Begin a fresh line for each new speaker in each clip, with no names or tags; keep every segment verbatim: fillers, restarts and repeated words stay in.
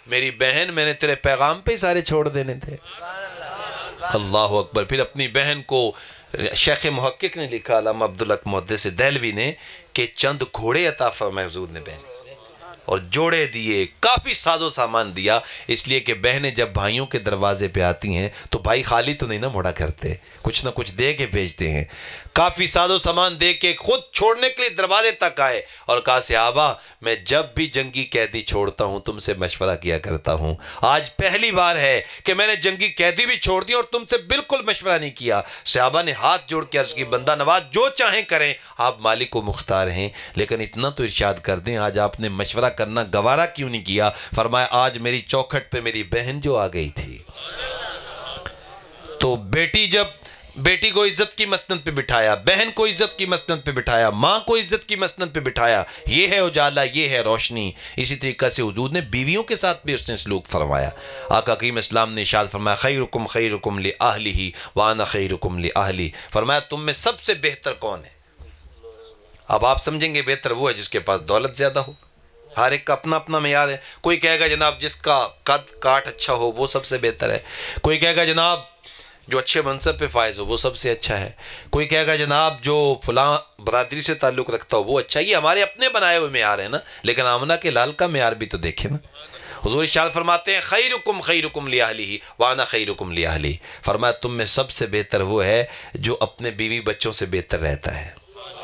میری بہن میں نے تیرے پیغام پہ ہی سارے چھوڑ دینے تھے۔ اللہ اکبر۔ پھر اپنی بہن کو شیخ محقق نے لکھا، علامہ عبدالحق محدث دہلوی نے، کہ چند گھوڑے عطا فرمائے حضور نے بہن، اور جوڑے دیے، کافی ساز و سامان دیا، اس لیے کہ بہنیں جب بھائیوں کے دروازے پہ آتی ہیں تو بھائی خالی تو نہیں نہ موڑا کرتے، کچھ نہ کچھ دے کے بھیجتے ہیں۔ کافی ساز و سامان دے کے خود چھوڑنے کے لیے دروازے تک آئے اور کہا صحابہ میں جب بھی جنگی قیدی چھوڑتا ہوں تم سے مشورہ کیا کرتا ہوں، آج پہلی بار ہے کہ میں نے جنگی قیدی بھی چھوڑ دی اور تم سے بالکل مشورہ نہیں کیا۔ صحابہ نے ہاتھ جوڑ کے عرض کی بندہ نواز جو چاہیں کریں، آپ مالک و مختار ہیں، لیکن اتنا تو ارشاد کر دیں آج آپ نے مشورہ کرنا گوارا کیوں نہیں کیا؟ فرمایا آج میری چوکھٹ پہ میری بہن جو آ گئی تھی، تو بیٹی جب بیٹی کو عزت کی مسند پہ بٹھایا، بہن کو عزت کی مسند پہ بٹھایا، ماں کو عزت کی مسند پہ بٹھایا، یہ ہے اجالا، یہ ہے روشنی۔ اسی طریقہ سے حضور نے بیویوں کے ساتھ بھی اس نے سلوک فرمایا۔ آقا کریم اسلام نے ارشاد فرمایا خیرکم خیرکم لأہلہ وانا خیرکم لأہلی، فرمایا تم میں سب سے بہتر کون ہے؟ اب آپ سمجھیں گے بہتر وہ ہے جس کے پاس دولت زیادہ ہو، ہر ایک کا اپنا اپنا معیار ہے۔ کوئی کہے گا جناب جس کا قد کاٹ اچھا ہو وہ سب سے بہتر ہے، کوئی کہے گا جناب جو اچھے منصب پہ فائز ہو وہ سب سے اچھا ہے، کوئی کہے گا جناب جو فلاں برادری سے تعلق رکھتا ہو وہ اچھا ہے۔ یہ ہمارے اپنے بنائے ہوئے معیار ہیں نا، لیکن آمنہ کے لال کا معیار بھی تو دیکھیں نا۔ حضور ارشاد فرماتے ہیں خیرکم خیرکم لأہلہ وانا خیرکم لأہلی، فرمایا تم میں سب سے بہتر وہ ہے جو اپنے بیوی بچوں سے بہتر رہتا ہے۔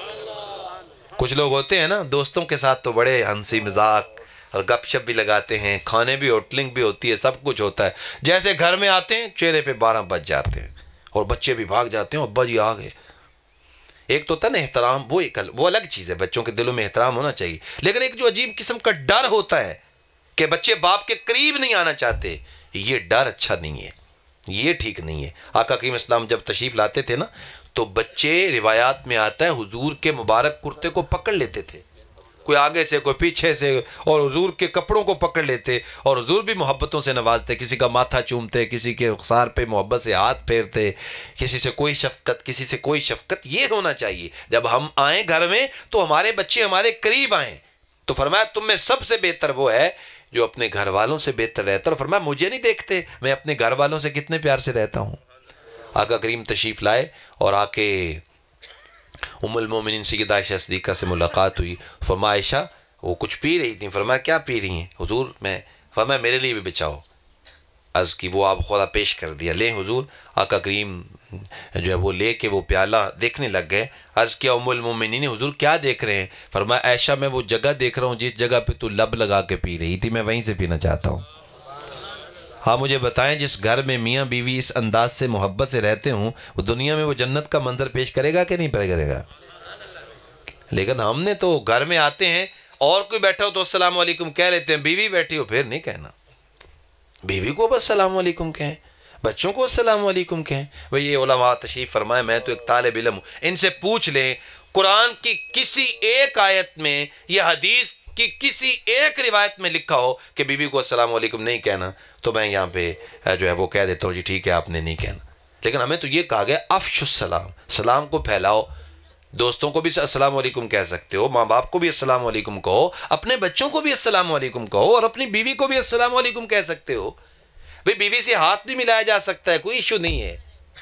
کچھ لوگ ہوتے ہیں نا دوستوں کے ساتھ تو بڑے ہنسی مذاق اور گپ شپ بھی لگاتے ہیں، کھانے بھی ہوٹلنگ بھی ہوتی ہے، سب کچھ ہوتا ہے، جیسے گھر میں آتے ہیں چہرے پہ بارہ بج جاتے ہیں اور بچے بھی بھاگ جاتے ہیں، ابا جی آ گئے۔ ایک تو ہوتا ہے نا احترام، وہ ایک وہ الگ چیز ہے، بچوں کے دلوں میں احترام ہونا چاہیے، لیکن ایک جو عجیب قسم کا ڈر ہوتا ہے کہ بچے باپ کے قریب نہیں آنا چاہتے، یہ ڈر اچھا نہیں ہے، یہ ٹھیک نہیں ہے۔ آقا کریم اسلام جب تشریف لاتے تھے نا تو بچے روایات میں آتا ہے حضور کے مبارک کرتے کو پکڑ لیتے تھے، کوئی آگے سے کوئی پیچھے سے، اور حضور کے کپڑوں کو پکڑ لیتے، اور حضور بھی محبتوں سے نوازتے، کسی کا ماتھا چومتے، کسی کے رخسار پہ محبت سے ہاتھ پھیرتے، کسی سے کوئی شفقت، کسی سے کوئی شفقت۔ یہ ہونا چاہیے جب ہم آئیں گھر میں تو ہمارے بچے ہمارے قریب آئیں۔ تو فرمایا تم میں سب سے بہتر وہ ہے جو اپنے گھر والوں سے بہتر رہتا ہے، اور فرمایا مجھے نہیں دیکھتے میں اپنے گھر والوں سے کتنے پیار سے رہتا ہوں۔ آقا کریم تشریف لائے اور آ کے ام المومنین سیدہ عائشہ صدیقہ سے ملاقات ہوئی، فرمایا عائشہ وہ کچھ پی رہی تھیں، فرمایا کیا پی رہی ہیں؟ حضور میں، فرمایا میرے لیے بھی بچاؤ، عرض کی وہ آپ خورا پیش کر دیا، لیں حضور۔ آقا کریم جو ہے وہ لے کے وہ پیالہ دیکھنے لگ گئے، عرض کیا ام المومنین حضور کیا دیکھ رہے ہیں؟ فرمایا عائشہ میں وہ جگہ دیکھ رہا ہوں جس جگہ پہ تو لب لگا کے پی رہی تھی، میں وہیں سے پینا چاہتا ہوں۔ ہاں مجھے بتائیں جس گھر میں میاں بیوی اس انداز سے محبت سے رہتے ہوں وہ دنیا میں وہ جنت کا منظر پیش کرے گا کہ نہیں کرے گا؟ لیکن ہم نے تو گھر میں آتے ہیں اور کوئی بیٹھا ہو تو السلام علیکم کہہ لیتے ہیں، بیوی بیٹھی ہو پھر نہیں کہنا، بیوی کو بس السلام علیکم کہیں، بچوں کو السلام علیکم کہیں۔ بھئی یہ علماء تشریف فرمائے، میں تو ایک طالب علم ہوں، ان سے پوچھ لیں قرآن کی کسی ایک آیت میں یا حدیث کی کسی ایک روایت میں لکھا ہو کہ بیوی کو السلام علیکم نہیں کہنا، تو میں یہاں پہ جو ہے وہ کہہ دیتا ہوں جی ٹھیک ہے آپ نے نہیں کہنا۔ لیکن ہمیں تو یہ کہا گیا افشوا السلام، سلام کو پھیلاؤ، دوستوں کو بھی السلام علیکم کہہ سکتے ہو، ماں باپ کو بھی السلام علیکم کہو، اپنے بچوں کو بھی السلام علیکم کہو، اور اپنی بیوی کو بھی السلام علیکم کہہ سکتے ہو۔ بھئی بیوی سے ہاتھ بھی ملایا جا سکتا ہے، کوئی ایشو نہیں ہے۔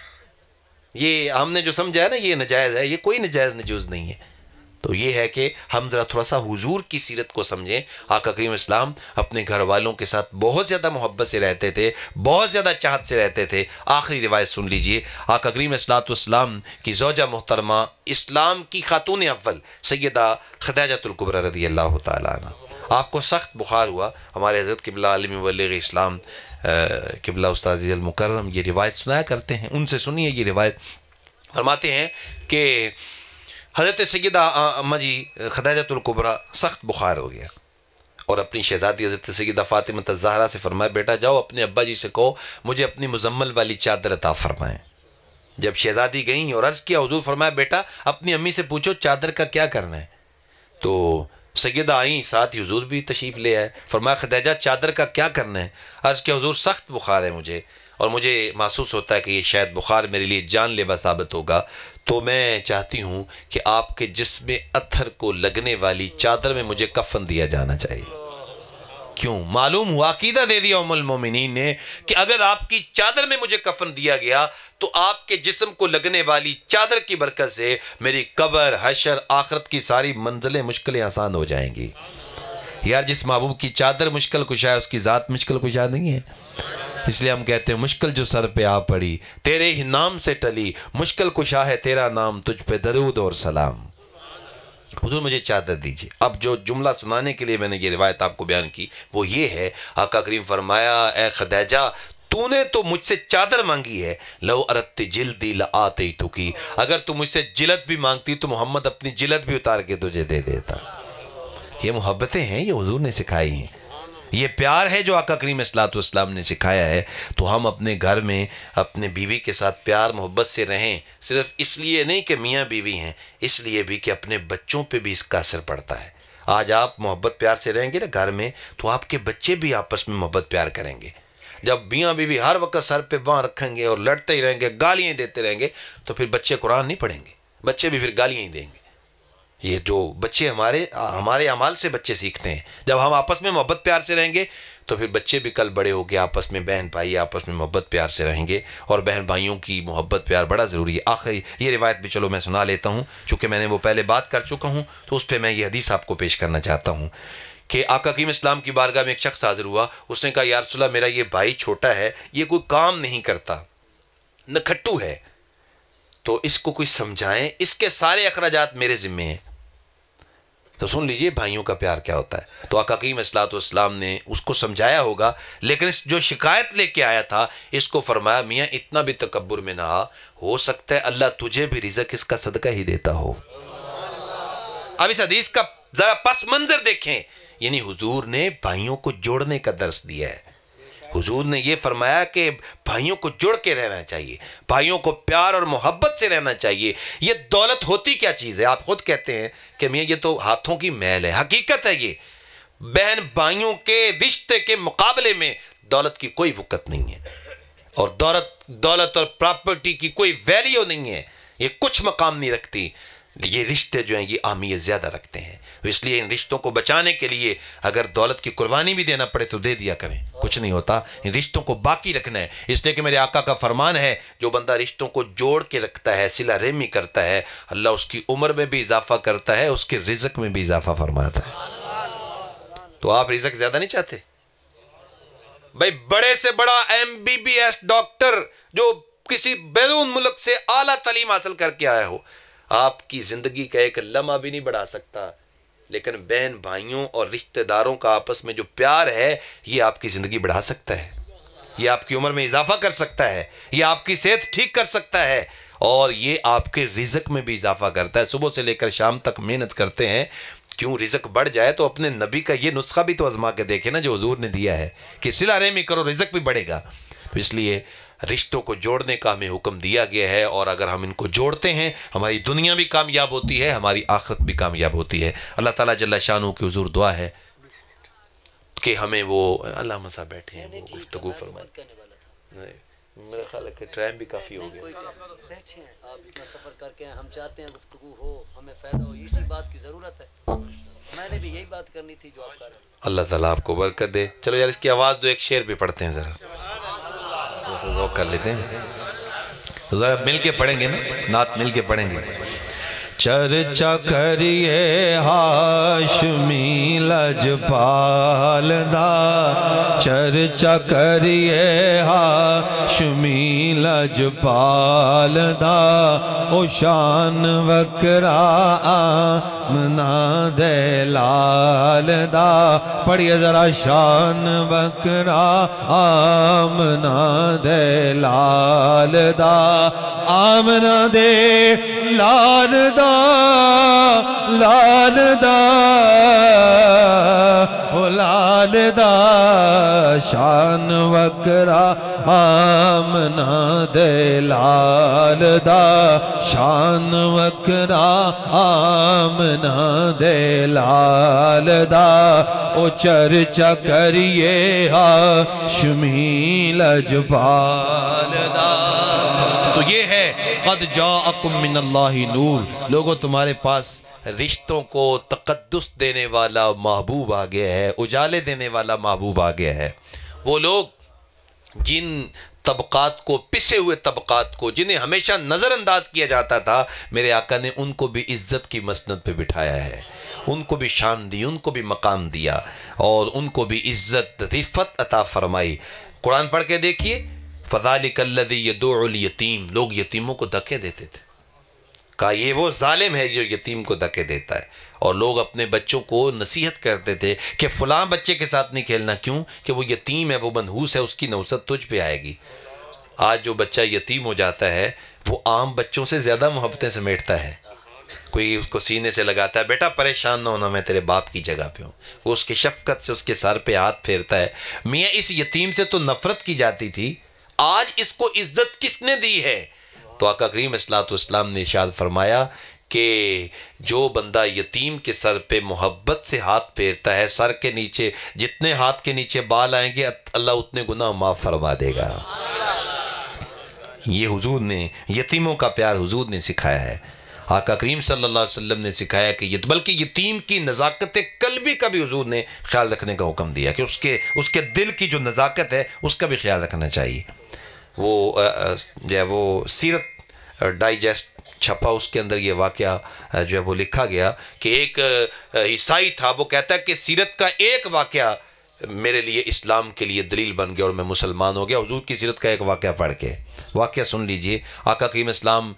یہ ہم نے جو سمجھا ہے نا یہ نجائز ہے، یہ کوئی نجائز نجوز نہیں ہے۔ تو یہ ہے کہ ہم ذرا تھوڑا سا حضور کی سیرت کو سمجھیں۔ آقا کریم اسلام اپنے گھر والوں کے ساتھ بہت زیادہ محبت سے رہتے تھے، بہت زیادہ چاہت سے رہتے تھے۔ آخری روایت سن لیجئے، آقا کریم الصلوۃ والسلام کی زوجہ محترمہ، اسلام کی خاتون اول سیدہ خدیجہ الکبریٰ رضی اللہ تعالیٰ عنہ، آپ کو سخت بخار ہوا، ہمارے حضرت قبلہ عالم مبلغ اسلام قبلہ استاد المکرم یہ روایت سنایا کرتے ہیں، ان سے سنیے یہ روایت۔ فرماتے ہیں کہ حضرت سیدہ اماں جی خدیجہ الکبریٰ سخت بخار ہو گیا اور اپنی شہزادی حضرت سیدہ فاطمہ الزہرا سے فرمایا بیٹا جاؤ اپنے ابا جی سے کہو مجھے اپنی مزمل والی چادر عطا فرمائیں۔ جب شہزادی گئیں اور عرض کیا حضور فرمایا بیٹا اپنی امی سے پوچھو چادر کا کیا کرنا ہے، تو سیدہ آئیں، ساتھ ہی حضور بھی تشریف لے آئے، فرمایا خدیجہ چادر کا کیا کرنا ہے؟ عرض کیا حضور سخت بخار ہے مجھے اور مجھے محسوس ہوتا ہے کہ یہ شاید بخار میرے لیے جان لیوا ثابت ہوگا، تو میں چاہتی ہوں کہ آپ کے جسم اتھر کو لگنے والی چادر میں مجھے کفن دیا جانا چاہیے۔ کیوں؟ معلوم ہوا، عقیدہ دے دیا ام المومنین نے کہ اگر آپ کی چادر میں مجھے کفن دیا گیا تو آپ کے جسم کو لگنے والی چادر کی برکت سے میری قبر، حشر، آخرت کی ساری منزلیں، مشکلیں آسان ہو جائیں گی۔ یار جس محبوب کی چادر مشکل کشا ہے اس کی ذات مشکل کشا نہیں ہے۔ اس لیے ہم کہتے ہیں مشکل جو سر پہ آ پڑی تیرے ہی نام سے ٹلی، مشکل کشا ہے تیرا نام، تجھ پہ درود اور سلام۔ حضور مجھے چادر دیجیے۔ اب جو جملہ سنانے کے لیے میں نے یہ روایت آپ کو بیان کی وہ یہ ہے، آقا کریم فرمایا اے خدیجہ تو نے تو مجھ سے چادر مانگی ہے، لو اردت جلدی لآتیتکی، اگر تو مجھ سے جلد بھی مانگتی تو محمد اپنی جلد بھی اتار کے تجھے دے دیتا۔ یہ محبتیں ہیں، یہ حضور نے سکھائی ہیں، یہ پیار ہے جو آقا کریم صلی اللہ علیہ وسلم نے سکھایا ہے۔ تو ہم اپنے گھر میں اپنے بیوی کے ساتھ پیار محبت سے رہیں، صرف اس لیے نہیں کہ میاں بیوی ہیں، اس لیے بھی کہ اپنے بچوں پہ بھی اس کا اثر پڑتا ہے۔ آج آپ محبت پیار سے رہیں گے نا گھر میں تو آپ کے بچے بھی آپس میں محبت پیار کریں گے۔ جب میاں بیوی ہر وقت سر پہ باں رکھیں گے اور لڑتے ہی رہیں گے، گالیاں دیتے رہیں گے، تو پھر بچے قرآن نہیں پڑھیں گے، بچے بھی پھر گالیاں ہی دیں گے۔ یہ جو بچے ہمارے ہمارے اعمال سے بچے سیکھتے ہیں۔ جب ہم آپس میں محبت پیار سے رہیں گے تو پھر بچے بھی کل بڑے ہو کے آپس میں، بہن بھائی آپس میں محبت پیار سے رہیں گے، اور بہن بھائیوں کی محبت پیار بڑا ضروری ہے۔ آخری یہ روایت بھی چلو میں سنا لیتا ہوں، چونکہ میں نے وہ پہلے بات کر چکا ہوں تو اس پہ میں یہ حدیث آپ کو پیش کرنا چاہتا ہوں کہ آقا کریم اسلام کی بارگاہ میں ایک شخص حاضر ہوا، اس نے کہا یا رسول اللہ میرا یہ بھائی چھوٹا ہے، یہ کوئی کام نہیں کرتا، نکھٹو ہے، تو اس کو کوئی سمجھائیں، اس کے سارے اخراجات میرے ذمے ہیں۔ تو سن لیجئے بھائیوں کا پیار کیا ہوتا ہے۔ تو آقا کریم صلی اللہ علیہ وسلم نے اس کو سمجھایا ہوگا، لیکن اس جو شکایت لے کے آیا تھا اس کو فرمایا میاں اتنا بھی تکبر میں نہ آ، ہو سکتا ہے اللہ تجھے بھی رزق اس کا صدقہ ہی دیتا ہو۔ اب اس حدیث کا ذرا پس منظر دیکھیں، یعنی حضور نے بھائیوں کو جوڑنے کا درس دیا ہے۔ حضور نے یہ فرمایا کہ بھائیوں کو جڑ کے رہنا چاہیے، بھائیوں کو پیار اور محبت سے رہنا چاہیے۔ یہ دولت ہوتی کیا چیز ہے؟ آپ خود کہتے ہیں کہ میاں یہ تو ہاتھوں کی میل ہے، حقیقت ہے یہ بہن بھائیوں کے رشتے کے مقابلے میں دولت کی کوئی وقت نہیں ہے، اور دولت دولت اور پراپرٹی کی کوئی ویلیو نہیں ہے، یہ کچھ مقام نہیں رکھتی۔ یہ رشتے جو ہیں یہ اہمیت زیادہ رکھتے ہیں، اس لیے ان رشتوں کو بچانے کے لیے اگر دولت کی قربانی بھی دینا پڑے تو دے دیا کریں، کچھ نہیں ہوتا، ان رشتوں کو باقی رکھنا ہے۔ اس لیے کہ میرے آقا کا فرمان ہے جو بندہ رشتوں کو جوڑ کے رکھتا ہے، صلہ رحمی کرتا ہے، اللہ اس کی عمر میں بھی اضافہ کرتا ہے، اس کے رزق میں بھی اضافہ فرماتا ہے۔ تو آپ رزق زیادہ نہیں چاہتے؟ بھائی بڑے سے بڑا M B B S doctor جو کسی بیرون ملک سے اعلیٰ تعلیم حاصل کر کے آیا ہو، آپ کی زندگی کا ایک لمحہ بھی نہیں بڑھا سکتا، لیکن بہن بھائیوں اور رشتہ داروں کا آپس میں جو پیار ہے یہ آپ کی زندگی بڑھا سکتا ہے، یہ آپ کی عمر میں اضافہ کر سکتا ہے، یہ آپ کی صحت ٹھیک کر سکتا ہے، اور یہ آپ کے رزق میں بھی اضافہ کرتا ہے۔ صبح سے لے کر شام تک محنت کرتے ہیں، کیوں رزق بڑھ جائے تو اپنے نبی کا یہ نسخہ بھی تو آزما کے دیکھیں نا جو حضور نے دیا ہے کہ صلہ رحمی کرو رزق بھی بڑھے گا۔ تو اس لیے رشتوں کو جوڑنے کا ہمیں حکم دیا گیا ہے، اور اگر ہم ان کو جوڑتے ہیں ہماری دنیا بھی کامیاب ہوتی ہے، ہماری آخرت بھی کامیاب ہوتی ہے۔ اللہ تعالیٰ جل شانہ کی حضور دعا ہے کہ ہمیں وہ اللہ مسا بیٹھے ہیں وہ گفتگو فرمائیں۔ میرا خیال ہے کہ ٹائم بھی کافی ہو گیا،
بیٹھے ہیں آپ اتنا سفر کر کے، ہم چاہتے ہیں گفتگو ہو، ہمیں فائدہ ہو، اسی بات کی ضرورت ہے۔ میں نے بھی یہی بات کرنی تھی جو آپ کر رہے ہیں۔
اللہ تعالیٰ آپ کو برکت دے۔ چلو یار اس کی آواز دو، ایک شعر بھی پڑھتے ہیں، ذرا تھوڑا سا ذوق کر لیتے ہیں، تو ذرا مل کے پڑھیں گے نا، نعت مل کے پڑھیں گے۔ چرچا کریے ہاشمی لجپال دا، چرچا کریے ہاشمی لجپال دا، او شان وکرا آمنہ دے لال دا، پڑھئے ذرا شان وکرا آمنہ دے لال دا، آمنہ دے لال دا لال دا او لال دا، شان وکرا آمنہ دے لال دا، شان وکرا آمنہ دے لال دا، او چرچا کریے ہاشمی لجپال دا۔ تو یہ ہے قد جاءکم من اللہ نور، لوگوں تمہارے پاس رشتوں کو تقدس دینے والا محبوب آ گیا ہے، اجالے دینے والا محبوب آ گیا ہے۔ وہ لوگ جن طبقات کو، پسے ہوئے طبقات کو، جنہیں ہمیشہ نظر انداز کیا جاتا تھا، میرے آقا نے ان کو بھی عزت کی مسند پہ بٹھایا ہے، ان کو بھی شان دی، ان کو بھی مقام دیا، اور ان کو بھی عزت رفت عطا فرمائی۔ قرآن پڑھ کے دیکھیے، فَذَلِكَ الَّذِي يَدُعُ الْيَتِيمَ، لوگ یتیموں کو دھکے دیتے تھے، کہا یہ وہ ظالم ہے جو یتیم کو دھکے دیتا ہے، اور لوگ اپنے بچوں کو نصیحت کرتے تھے کہ فلاں بچے کے ساتھ نہیں کھیلنا، کیوں کہ وہ یتیم ہے، وہ منحوس ہے، اس کی نوست تجھ پہ آئے گی۔ آج جو بچہ یتیم ہو جاتا ہے وہ عام بچوں سے زیادہ محبتیں سمیٹتا ہے، کوئی اس کو سینے سے لگاتا ہے، بیٹا پریشان نہ ہونا، میں تیرے باپ کی جگہ پہ ہوں، وہ اس کی شفقت سے اس کے سر پہ ہاتھ پھیرتا ہے۔ میاں اس یتیم سے تو نفرت کی جاتی تھی، آج اس کو عزت کس نے دی ہے؟ تو آقا کریم صلی اللہ نے ارشاد فرمایا کہ جو بندہ یتیم کے سر پہ محبت سے ہاتھ پھیرتا ہے، سر کے نیچے جتنے ہاتھ کے نیچے بال آئیں گے اللہ اتنے گناہ معاف فرما دے گا۔ یہ حضور نے، یتیموں کا پیار حضور نے سکھایا ہے، آقا کریم صلی اللہ علیہ وسلم نے سکھایا کہ یہ، بلکہ یتیم کی نزاکت قلبی کا بھی حضور نے خیال رکھنے کا حکم دیا کہ اس کے اس کے دل کی جو نزاکت ہے اس کا بھی خیال رکھنا چاہیے۔ وہ جو ہے وہ سیرت ڈائجسٹ چھپا، اس کے اندر یہ واقعہ جو ہے وہ لکھا گیا کہ ایک عیسائی تھا، وہ کہتا ہے کہ سیرت کا ایک واقعہ میرے لیے اسلام کے لیے دلیل بن گیا اور میں مسلمان ہو گیا، حضور کی سیرت کا ایک واقعہ پڑھ کے۔ واقعہ سن لیجئے، آقا کریم اسلام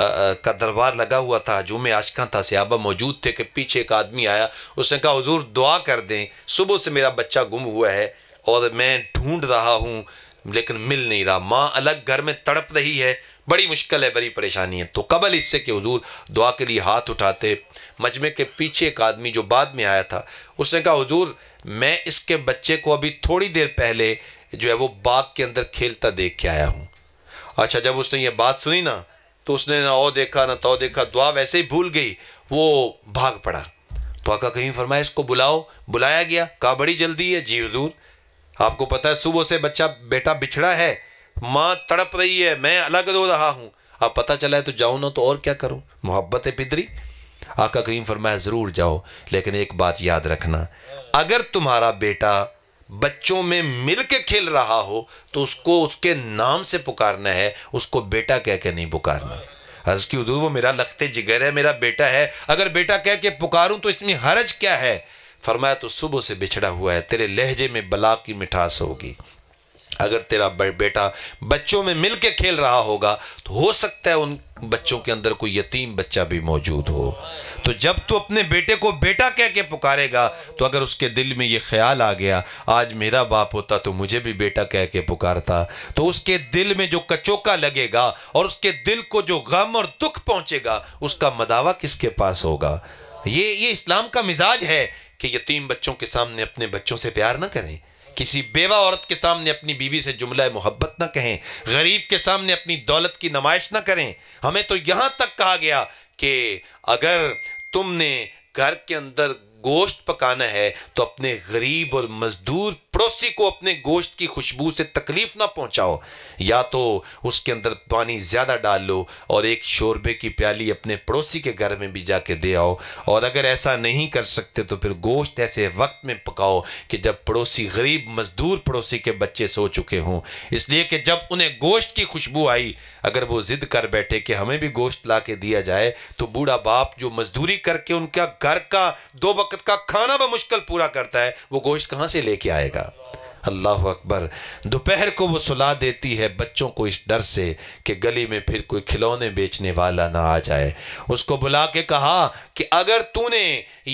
کا دربار لگا ہوا تھا، ہجوم عاشقاں تھا، صحابہ موجود تھے کہ پیچھے ایک آدمی آیا، اس نے کہا حضور دعا کر دیں، صبح سے میرا بچہ گم ہوا ہے اور میں ڈھونڈ رہا ہوں لیکن مل نہیں رہا، ماں الگ گھر میں تڑپ رہی ہے، بڑی مشکل ہے، بڑی پریشانی ہے۔ تو قبل اس سے کہ حضور دعا کے لیے ہاتھ اٹھاتے، مجمع کے پیچھے ایک آدمی جو بعد میں آیا تھا، اس نے کہا حضور میں اس کے بچے کو ابھی تھوڑی دیر پہلے جو ہے وہ باغ کے اندر کھیلتا دیکھ کے آیا ہوں۔ اچھا جب اس نے یہ بات سنی نا تو اس نے نہ او دیکھا نہ تو دیکھا، دعا ویسے ہی بھول گئی، وہ بھاگ پڑا۔ تو آقا کریم فرمایا اس کو بلاؤ، بلایا گیا، کہا بڑی جلدی ہے، جی حضور آپ کو پتہ ہے صبح سے بچہ بیٹا بچھڑا ہے، ماں تڑپ رہی ہے، میں الگ رو رہا ہوں، اب پتہ چلا ہے تو جاؤں نہ تو اور کیا کروں، محبت پدری۔ آقا کریم فرمایا ضرور جاؤ، لیکن ایک بات یاد رکھنا، اگر تمہارا بیٹا بچوں میں مل کے کھیل رہا ہو تو اس کو اس کے نام سے پکارنا ہے، اس کو بیٹا کہہ کے نہیں پکارنا۔ عرض کی حضور وہ میرا لخت جگر ہے، میرا بیٹا ہے، اگر بیٹا کہہ کے پکاروں تو اس میں حرج کیا ہے؟ فرمایا تو صبح سے بچھڑا ہوا ہے، تیرے لہجے میں بلا کی مٹھاس ہوگی، اگر تیرا بیٹا بچوں میں مل کے کھیل رہا ہوگا تو ہو سکتا ہے ان بچوں کے اندر کوئی یتیم بچہ بھی موجود ہو، تو جب تو اپنے بیٹے کو بیٹا کہہ کے پکارے گا تو اگر اس کے دل میں یہ خیال آ گیا آج میرا باپ ہوتا تو مجھے بھی بیٹا کہہ کے پکارتا، تو اس کے دل میں جو کچوکا لگے گا اور اس کے دل کو جو غم اور دکھ پہنچے گا اس کا مداوا کس کے پاس ہوگا؟ یہ یہ اسلام کا مزاج ہے کہ یتیم بچوں کے سامنے اپنے بچوں سے پیار نہ کریں، کسی بیوہ عورت کے سامنے اپنی بیوی سے جملہ محبت نہ کہیں، غریب کے سامنے اپنی دولت کی نمائش نہ کریں۔ ہمیں تو یہاں تک کہا گیا کہ اگر تم نے گھر کے اندر گوشت پکانا ہے تو اپنے غریب اور مزدور پڑوسی کو اپنے گوشت کی خوشبو سے تکلیف نہ پہنچاؤ، یا تو اس کے اندر پانی زیادہ ڈال لو اور ایک شوربے کی پیالی اپنے پڑوسی کے گھر میں بھی جا کے دے آؤ، اور اگر ایسا نہیں کر سکتے تو پھر گوشت ایسے وقت میں پکاؤ کہ جب پڑوسی غریب مزدور پڑوسی کے بچے سو چکے ہوں، اس لیے کہ جب انہیں گوشت کی خوشبو آئی اگر وہ ضد کر بیٹھے کہ ہمیں بھی گوشت لا کے دیا جائے تو بوڑھا باپ جو مزدوری کر کے ان کا گھر کا دو وقت کا کھانا بمشکل پورا کرتا ہے وہ گوشت کہاں سے لے کے آئے گا؟ اللہ اکبر۔ دوپہر کو وہ سلا دیتی ہے بچوں کو اس ڈر سے کہ گلی میں پھر کوئی کھلونے بیچنے والا نہ آ جائے، اس کو بلا کے کہا کہ اگر تو نے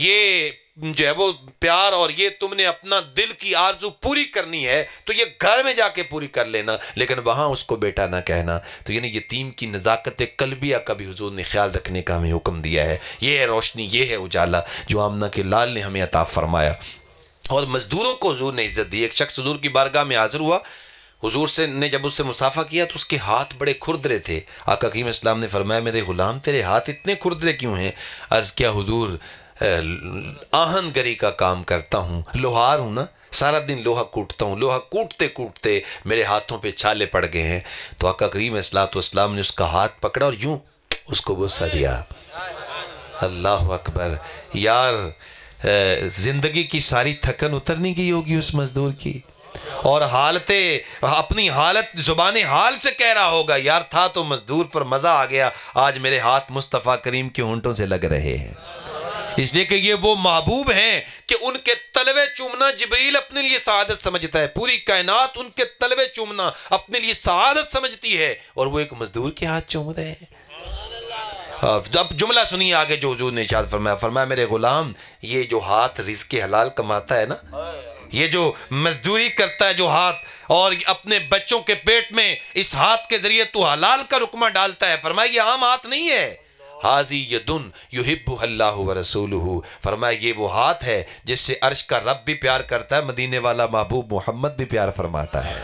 یہ جو ہے وہ پیار اور یہ تم نے اپنا دل کی آرزو پوری کرنی ہے تو یہ گھر میں جا کے پوری کر لینا، لیکن وہاں اس کو بیٹا نہ کہنا۔ تو یعنی یتیم کی نزاکت قلبیہ کا بھی حضور نے خیال رکھنے کا ہمیں حکم دیا ہے۔ یہ ہے روشنی، یہ ہے اجالا جو آمنہ کے لال نے ہمیں عطا فرمایا۔ اور مزدوروں کو حضور نے عزت دی۔ ایک شخص حضور کی بارگاہ میں حاضر ہوا، حضور سے نے جب اس سے مسافہ کیا تو اس کے ہاتھ بڑے کھردرے تھے۔ آقا کریم اسلام نے فرمایا میرے غلام تیرے ہاتھ اتنے کھردرے کیوں ہیں؟ عرض کیا حضور آہن گری کا کام کرتا ہوں، لوہار ہوں نا، سارا دن لوہا کوٹتا ہوں، لوہا کوٹتے کوٹتے میرے ہاتھوں پہ چھالے پڑ گئے ہیں۔ تو آقا کریم الصلوۃ والسلام نے اس کا ہاتھ پکڑا اور یوں اس کو بوسہ دیا۔ اللہ اکبر! یار زندگی کی ساری تھکن اتر نہیں گئی ہوگی اس مزدور کی، اور حالت اپنی حالت زبان حال سے کہہ رہا ہوگا، یار تھا تو مزدور پر مزہ آ گیا، آج میرے ہاتھ مصطفیٰ کریم کے ہونٹوں سے لگ رہے ہیں۔ اس لیے کہ یہ وہ محبوب ہیں کہ ان کے تلوے چومنا جبریل اپنے لیے سعادت سمجھتا ہے، پوری کائنات ان کے تلوے چومنا اپنے لیے سعادت سمجھتی ہے، اور وہ ایک مزدور کے ہاتھ چوم رہے ہیں۔ اب جملہ سنیے آگے جو حضور نے ارشاد فرمایا، فرمایا میرے غلام، یہ جو ہاتھ رزق حلال کماتا ہے نا، یہ جو مزدوری کرتا ہے جو ہاتھ، اور اپنے بچوں کے پیٹ میں اس ہاتھ کے ذریعے تو حلال کا رقمہ ڈالتا ہے، فرمایا یہ عام ہاتھ نہیں ہے، حاذی یدن یحبہ اللہ ورسولہ، فرمایا یہ وہ ہاتھ ہے جس سے عرش کا رب بھی پیار کرتا ہے، مدینے والا محبوب محمد بھی پیار فرماتا ہے۔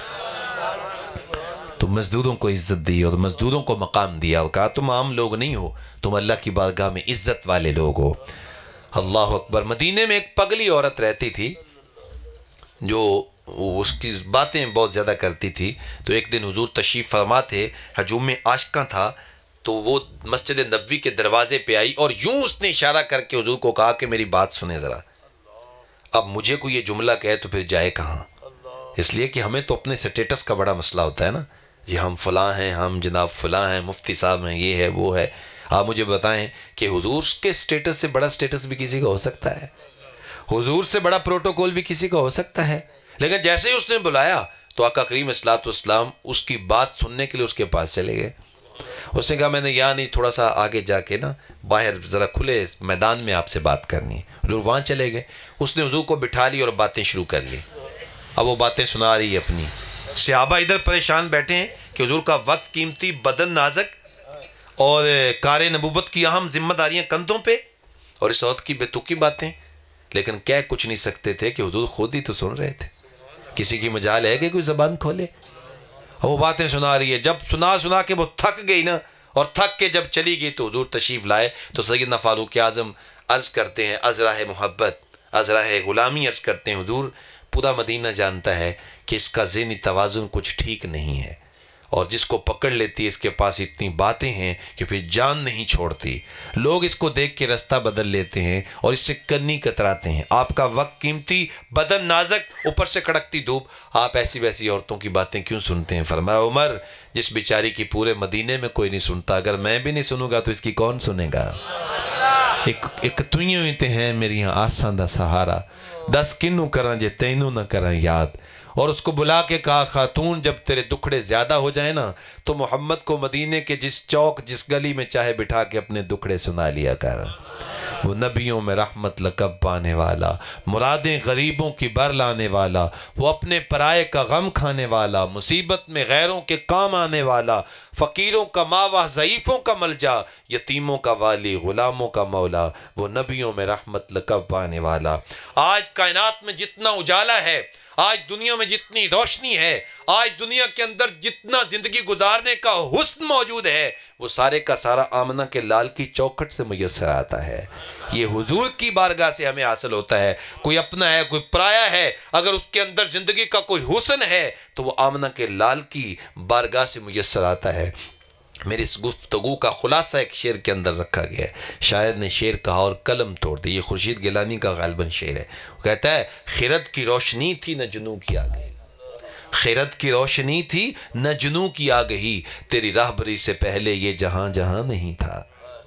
تو مزدوروں کو عزت دی اور مزدوروں کو مقام دیا، اور کہا تم عام لوگ نہیں ہو، تم اللہ کی بارگاہ میں عزت والے لوگ ہو۔ اللہ اکبر! مدینے میں ایک پگلی عورت رہتی تھی جو اس کی باتیں بہت زیادہ کرتی تھی۔ تو ایک دن حضور تشریف فرما تھے، ہجوم عاشقاں تھا، تو وہ مسجد نبوی کے دروازے پہ آئی اور یوں اس نے اشارہ کر کے حضور کو کہا کہ میری بات سنیں ذرا۔ اب مجھے کوئی یہ جملہ کہے تو پھر جائے کہاں، اس لیے کہ ہمیں تو اپنے سٹیٹس کا بڑا مسئلہ ہوتا ہے نا، یہ ہم فلاں ہیں، ہم جناب فلاں ہیں، مفتی صاحب ہیں، یہ ہے وہ ہے۔ آپ مجھے بتائیں کہ حضور کے سٹیٹس سے بڑا سٹیٹس بھی کسی کا ہو سکتا ہے، حضور سے بڑا پروٹوکول بھی کسی کا ہو سکتا ہے، لیکن جیسے ہی اس نے بلایا تو آقا کریم الصلوۃ والسلام اس کی بات سننے کے لیے اس کے پاس چلے گئے۔ اس نے کہا میں نے یہاں نہیں، تھوڑا سا آگے جا کے نا باہر ذرا کھلے میدان میں آپ سے بات کرنی ہے۔ حضور وہاں چلے گئے، اس نے حضور کو بٹھا لی اور باتیں شروع کر لی۔ اب وہ باتیں سنا رہی ہے اپنی، صحابہ ادھر پریشان بیٹھے ہیں کہ حضور کا وقت قیمتی، بدن نازک، اور کار نبوت کی اہم ذمہ داریاں کندھوں پہ، اور اس عورت کی بے تکی باتیں، لیکن کہہ کچھ نہیں سکتے تھے کہ حضور خود ہی تو سن رہے تھے۔ کسی کی مجال ہے کہ کوئی زبان کھولے؟ اور وہ باتیں سنا رہی ہے، جب سنا سنا کے وہ تھک گئی نا، اور تھک کے جب چلی گئی تو حضور تشریف لائے، تو سیدنا فاروق اعظم عرض کرتے ہیں، ازراہ محبت، ازراہ غلامی عرض کرتے ہیں، حضور پورا مدینہ جانتا ہے کہ اس کا ذہنی توازن کچھ ٹھیک نہیں ہے، اور جس کو پکڑ لیتی ہے اس کے پاس اتنی باتیں ہیں کہ پھر جان نہیں چھوڑتی، لوگ اس کو دیکھ کے رستہ بدل لیتے ہیں اور اس سے کنی کتراتے ہیں۔ آپ کا وقت قیمتی، بدن نازک، اوپر سے کڑکتی دھوپ، آپ ایسی ویسی عورتوں کی باتیں کیوں سنتے ہیں؟ فرمایا عمر، جس بیچاری کی پورے مدینے میں کوئی نہیں سنتا، اگر میں بھی نہیں سنوں گا تو اس کی کون سنے گا؟ ایک ایک تُیوں ہی تے ہیں میری آساں دا سہارا، دس کنوں کراں جے تینوں نہ کراں یاد۔ اور اس کو بلا کے کہا خاتون جب تیرے دکھڑے زیادہ ہو جائیں نا تو محمد کو مدینے کے جس چوک جس گلی میں چاہے بٹھا کے اپنے دکھڑے سنا لیا کر۔ وہ نبیوں میں رحمت لقب پانے والا، مرادیں غریبوں کی بر لانے والا، وہ اپنے پرائے کا غم کھانے والا، مصیبت میں غیروں کے کام آنے والا، فقیروں کا ماوا، ضعیفوں کا ملجا، یتیموں کا والی، غلاموں کا مولا، وہ نبیوں میں رحمت لقب پانے والا۔ آج کائنات میں جتنا اجالا ہے، آج دنیا میں جتنی روشنی ہے، آج دنیا کے اندر جتنا زندگی گزارنے کا حسن موجود ہے، وہ سارے کا سارا آمنہ کے لال کی چوکھٹ سے میسر آتا ہے۔ یہ حضور کی بارگاہ سے ہمیں حاصل ہوتا ہے۔ کوئی اپنا ہے، کوئی پرایا ہے، اگر اس کے اندر زندگی کا کوئی حسن ہے تو وہ آمنہ کے لال کی بارگاہ سے میسر آتا ہے۔ میری اس گفتگو کا خلاصہ ایک شعر کے اندر رکھا گیا ہے، شاعر نے شعر کہا اور قلم توڑ دی۔ یہ خورشید گیلانی کا غالباً شعر ہے۔ وہ کہتا ہے خرد کی روشنی تھی نہ جنوں کی آگہی، خرد کی روشنی تھی نہ جنوں کی آگہی، تیری راہبری سے پہلے یہ جہاں جہاں نہیں تھا۔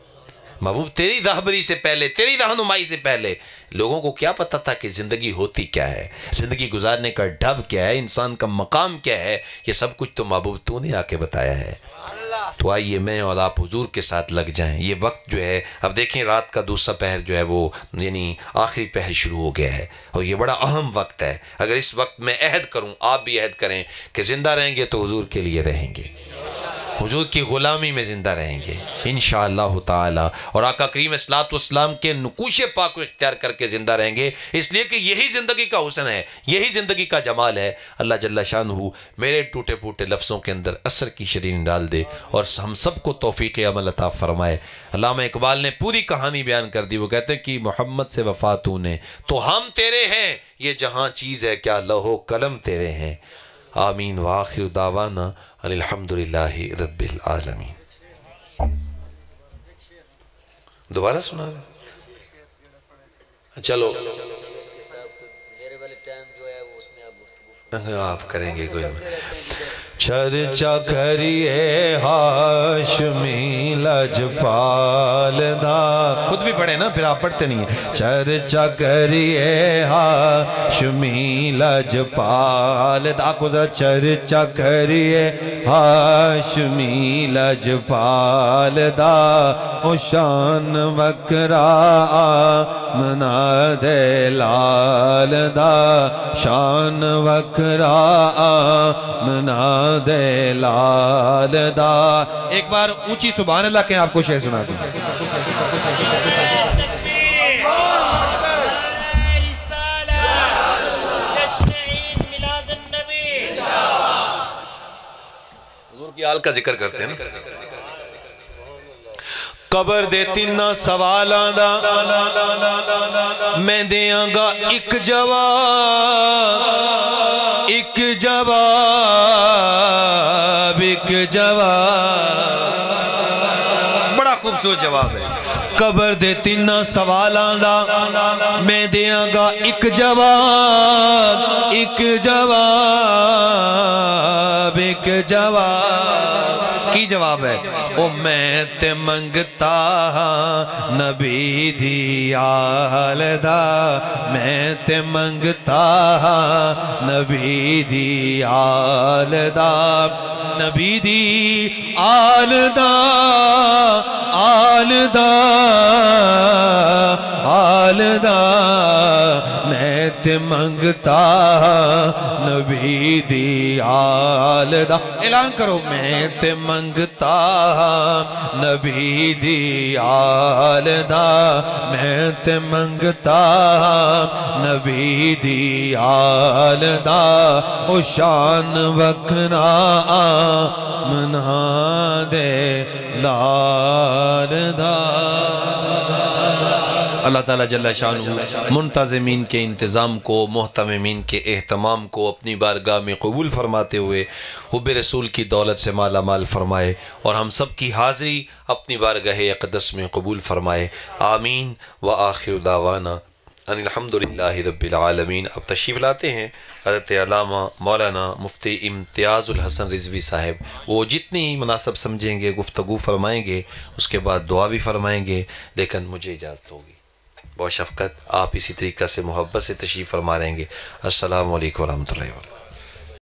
محبوب تیری راہبری سے پہلے، تیری رہنمائی سے پہلے لوگوں کو کیا پتا تھا کہ زندگی ہوتی کیا ہے، زندگی گزارنے کا ڈھب کیا ہے، انسان کا مقام کیا ہے؟ یہ سب کچھ تو محبوب تو نے آ کے بتایا ہے۔ تو آئیے میں اور آپ حضور کے ساتھ لگ جائیں۔ یہ وقت جو ہے، اب دیکھیں رات کا دوسرا پہر جو ہے وہ یعنی آخری پہر شروع ہو گیا ہے، اور یہ بڑا اہم وقت ہے۔ اگر اس وقت میں عہد کروں، آپ بھی عہد کریں کہ زندہ رہیں گے تو حضور کے لیے رہیں گے، حضور کی غلامی میں زندہ رہیں گے انشاءاللہ تعالی، اور آقا کریم صلوات والسلام کے نقوش پاک کو اختیار کر کے زندہ رہیں گے، اس لیے کہ یہی زندگی کا حسن ہے، یہی زندگی کا جمال ہے۔ اللہ جل شانہ میرے ٹوٹے پھوٹے لفظوں کے اندر اثر کی شرین ڈال دے اور ہم سب کو توفیق عمل عطا فرمائے۔ علامہ اقبال نے پوری کہانی بیان کر دی، وہ کہتے ہیں کہ محمد سے وفا تو نے تو ہم تیرے ہیں، یہ جہاں چیز ہے کیا لوح قلم تیرے ہیں۔ آمین وآخر دعوانا الحمدللہ رب العالمین۔ دوبارہ سنا رہے چلو
میرے والے ٹائم جو ہے وہ اس میں آپ گفتگو
آپ کریں گے کوئی چرچا کریے ہاشمی لجپال دا، خود بھی پڑھے نا، پھر آپ پڑھتے نہیں ہیں۔ چرچا کریے ہاشمی لجپال دا، کو ذرا چرچا کریے ہاشمی لجپال دا، او شان وکرا آمنا دے لال دا، شان وکرا آمنا دے لال دا۔ ایک بار اونچی سبحان اللہ کہیں، آپ کو شعر سنا دوں۔ حضور کی آل کا ذکر کرتے ہیں نا۔ قبر دے تینہ سوالاں دا میں دیاں گا ایک جواب، ایک جواب، ایک جواب، بڑا خوبصورت جواب ہے۔ قبر دے تینہ سوالاں دا میں دیاں گا ایک جواب، ایک جواب، ایک جواب۔ کی جواب ہے؟ او میں تے منگتا نبی دی آل دا، میں تے منگتا نبی دی آل دا، نبی دی آل دا، آل دا، آل دا، میں تے منگتا نبی دی آل دا۔ اعلان کرو، میں تے منگتا نبی دی آل دا، میں تے منگتا نبی دی آل دا، او شان وکھنا آمنا دے لال دا۔ اللہ تعالیٰ جل شانہ منتظمین کے انتظام کو، محتممین کے اہتمام کو اپنی بارگاہ میں قبول فرماتے ہوئے حب رسول کی دولت سے مالا مال فرمائے، اور ہم سب کی حاضری اپنی بارگاہ اقدس میں قبول فرمائے۔ آمین وآخر دعوانا ان الحمدللہ رب العالمین۔ اب تشریف لاتے ہیں حضرت علامہ مولانا مفتی امتیاز الحسن رضوی صاحب، وہ جتنی مناسب سمجھیں گے گفتگو فرمائیں گے، اس کے بعد دعا بھی فرمائیں گے، لیکن مجھے اجازت ہوگی۔ بہت شفقت، آپ اسی طریقہ سے محبت سے تشریف فرما رہیں گے۔ السلام علیکم ورحمۃ اللہ وبرکاتہ۔